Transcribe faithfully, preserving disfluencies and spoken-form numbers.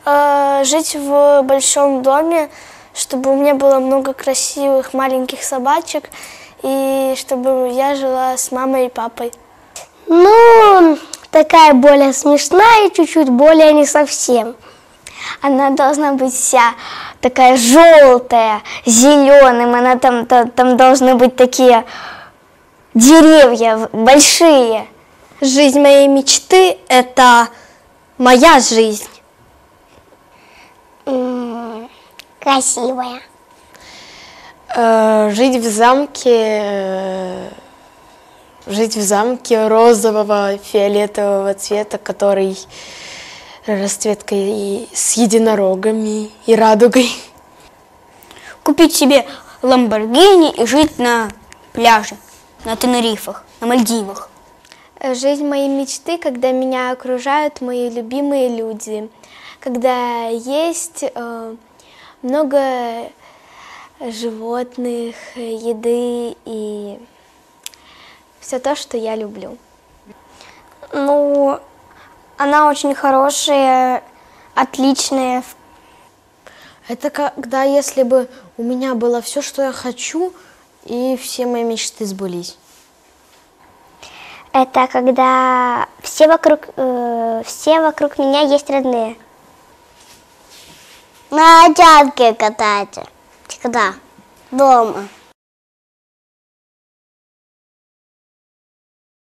Э, жить в большом доме, чтобы у меня было много красивых маленьких собачек, и чтобы я жила с мамой и папой. Ну, такая более смешная и чуть-чуть более не совсем. Она должна быть вся такая желтая, зеленым, она там, там, там должны быть такие деревья большие. Жизнь моей мечты – это моя жизнь. М-м, красивая. Э, жить в замке, э, жить в замке розового, фиолетового цвета, который расцветкой и с единорогами и радугой. Купить себе ламборгини и жить на пляже, на Тенерифах, на Мальдивах. Жизнь моей мечты, когда меня окружают мои любимые люди, когда есть э, много животных, еды и все то, что я люблю. Ну, она очень хорошая, отличная. Это когда, если бы у меня было все, что я хочу, и все мои мечты сбылись. Это когда все вокруг, э, все вокруг меня есть родные. На тяжке кататься. Когда? Дома.